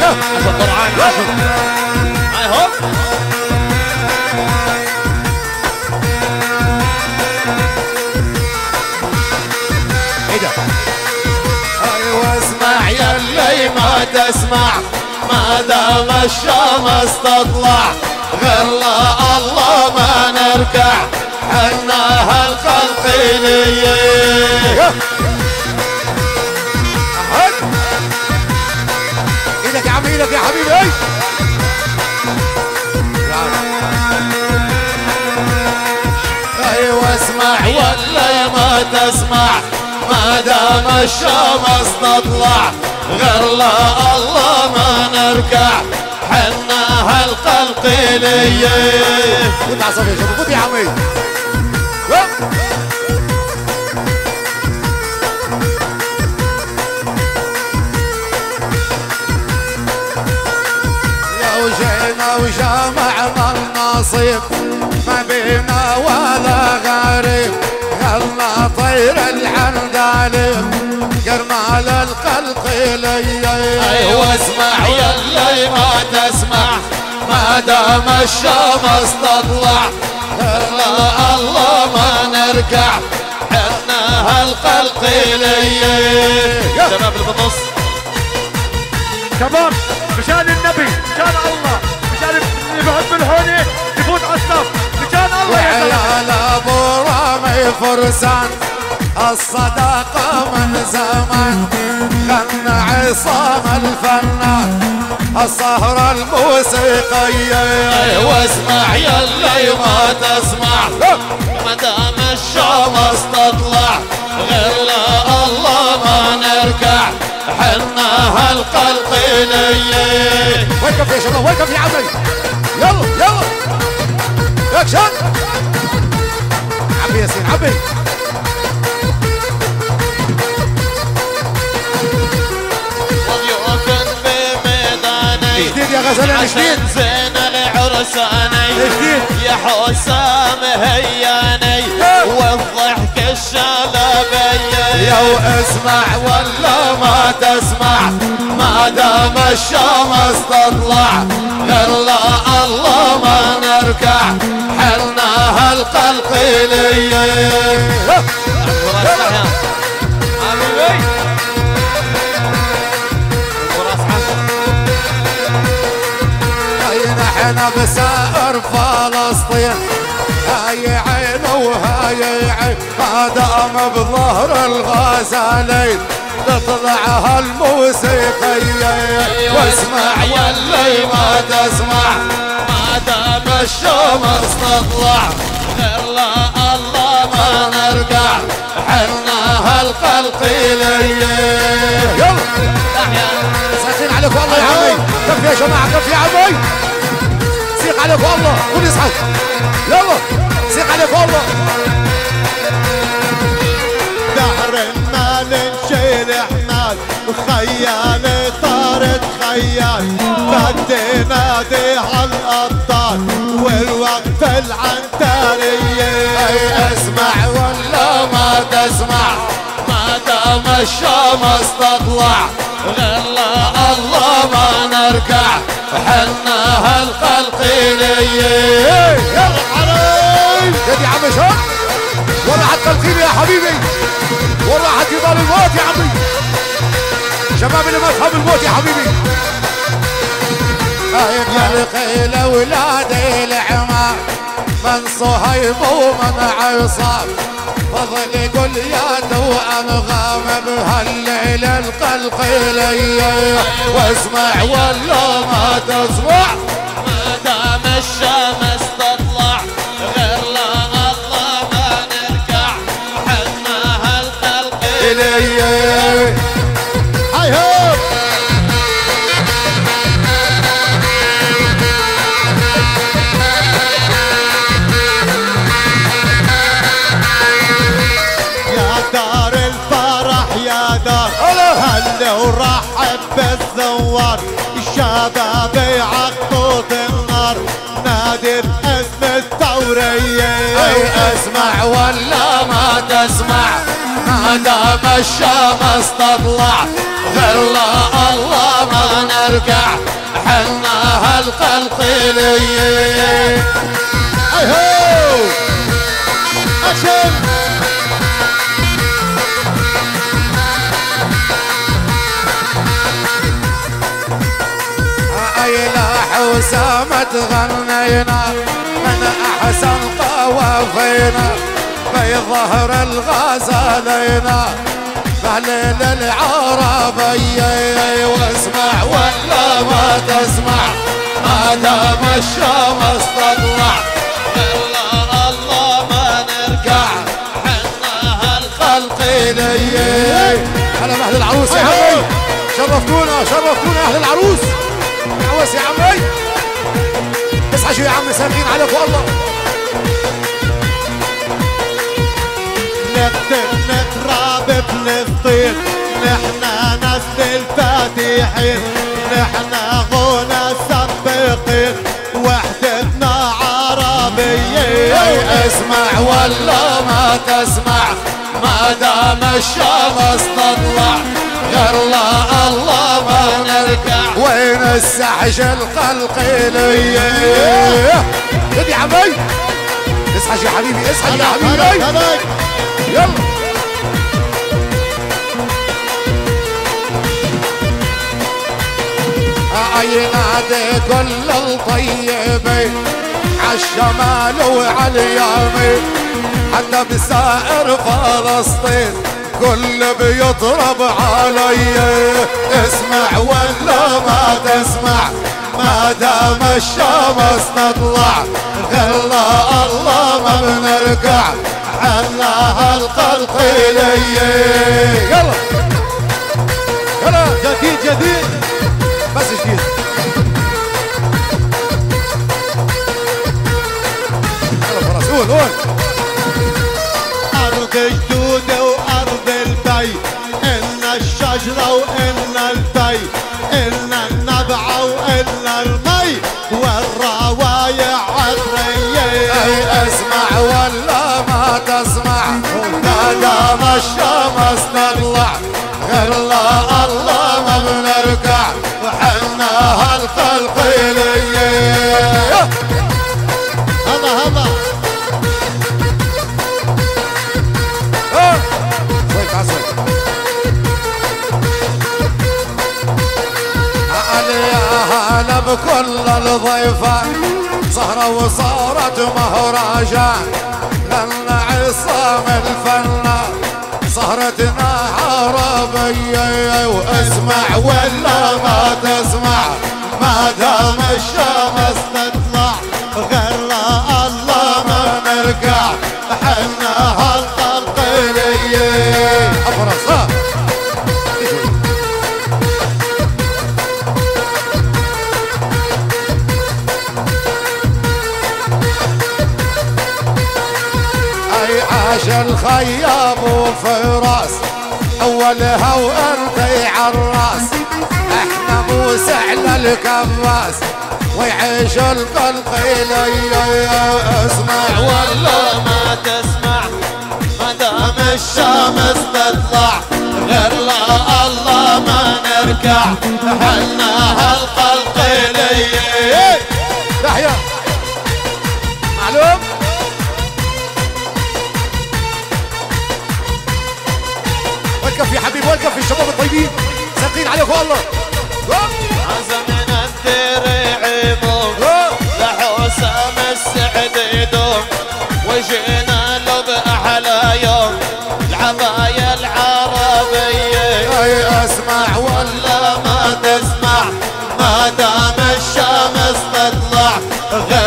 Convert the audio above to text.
عشان قرعان عشر. هاي هوب. ايه ده؟ ايوه اسمع يا اللي ما تسمع، ما دام الشمس تطلع غير لا الله ما نركع، حنا هالخلق ليه. ايدك يا عم، ايدك يا حبيبي. ايه ايوه اسمع ولا ما تسمع، ما دام الشمس تطلع غير لا الله ما نركع، حنا هالخلق ليه. خد عصافي يا شباب، خد يا عمي. لو جينا وجمعنا النصيب ما بينا ولا غريب، يلا طير العندليب جرمال الخلق لي. ايوه اسمع يلي ما تسمع، ما دام الشمس تطلع غير الله ما نركع، حنا هالخلق لي. شباب اللي بالنص شباب مشان النبي، مشان الله، مشان اللي بحب الهوني يفوت على الصف، مشان الله يا وعيال ابو رامي فرسان الصداقة من زمان، غنى عصام الفنان السهرة الموسيقية. واسمع يلي ما تسمع، ما دام الشمس تطلع غير لا الله ما نركع، حنا هالخلق ليه. وقف يا شباب، وقف يا عمي. يلا يلا اكشن. عبي ياسين، عبي. وضيوف بميداني جديد يا غزالة، جديد. زين العرساني جديد يا حسام هياني والضحك الشلبي. يا اسمع ولا ما تسمع، ما دام الشمس تطلع غير لا الله ما نركع، حنا هالخلق ليه. نحن بسائر فلسطين، هاي عين وهاي عين، ما دام بظهر الغزالين تطلع هالموسيقية. واسمع يلي ما تسمع، ما دام الشمس تطلع غير لا الله ما نركع، حنا هالخلق ليه. يلا ساكتين عليك والله يا عمي. كف يا جماعة، كف يا عمي. سيق عليك والله، كل يصحى. يلا سيق عليك والله. دهر المال نشيل حمال، وخيال طارت خيال، بدي نادي عالأبطال والوقت العنترية. اسمع ولا ما تسمع، ما دام الشمس تطلع غير لا الله ما نركع، حنا هالخلق ليه. يلا حرام يا عمي. شوف والله حتى الخيل يا حبيبي، والله حتى يضل الموت يا عمي. شباب اللي ما تفهم الموت يا حبيبي. يا الخيل ولاد العمار من صهيب ومن عصام، فضل يقول يا توأم بهالليل الخلق لي. واسمع ولا ما تسمع، ما دام الشمس تطلع غير لا الله ما نركع، حنا هالخلق لي. هاي هوب. دار الفرح يا دار هلا ورحب بالثوار، الشباب يعقوا النار نادي باسم الثورية. اسمع ولا ما تسمع، ما ما دام الشمس تطلع غير لا الله ما نرجع حنا هالقلقلية ايهو اكشن يا حسام تغنينا من احسن طوافينا في ظهر الغزالينا بهليل العربية واسمع ولا ما تسمع ما دام الشمس تطلع الا الله ما نرجع حنا هالخلقية هلا باهل العروس يا عمي شرفتونا شرفتونا اهل العروس عوس يا عمي اصحى شو يا عمي ساكين عليك والله نقرا بفلسطين نحنا نسل الفاتحين نحنا غنى السباقين وحدتنا عربية اسمع ولا ما تسمع ما دام الشمس تطلع غير لا الله ما نرجع وين السحش القلقلية خذ يا عمي اصحى يا حبيبي اصحى يا حبيبي يلا ينادي كل الطيبين عالشمال وعاليمين حتى بسائر فلسطين كل بيضرب علي اسمع ولا ما تسمع ما دام الشمس تطلع غير الله ما بنرجع حنا هالقلقلية يلا يلا جديد جديد بس جديد يلا خلاص قول قول أرض جدودة وأرض البي إن الشجرة وإن البي إن النبعة وإن المي والروايع عطرية أي اسمع ولا ما تسمع ما دام الشمس تطلع غير الله ما بنرجع وحنا هالقلقلية هلا هلا شوي تعال يا هلا بكل الضيفان سهرة وصارت مهرجان لنا عصام الفنان سهرتنا عربية واسمع ولا ما تسمع ما دام الشمس تطلع غير الله ما نرجع حنا هالقلقلية أفرس عاش الخيام وفراس اولها وانت عالراس احنا موسى على الكباس ويعيش القلقلية اسمع ولا ما تسمع ما دام الشمس تطلع غير الله ما نرجع حنا هالقلقلية تحيا معلوم وقف يا حبيبي وقف الشباب الطيبين ساقين عليك والله عزمنا الدرع يضم لحسام السعد يدوم وجينا له بأحلى يوم العباية العربية اي اسمع ولا ما تسمع ما دام الشمس تطلع غير